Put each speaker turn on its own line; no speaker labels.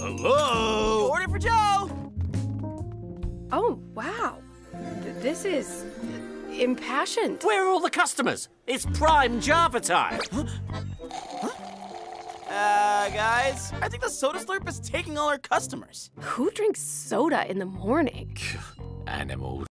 Hello?
Order for Joe!
Oh, wow. This is impassioned.
Where are all the customers? It's prime Java time.
Guys, I think the soda slurp is taking all our customers.
Who drinks soda in the morning?
Animals.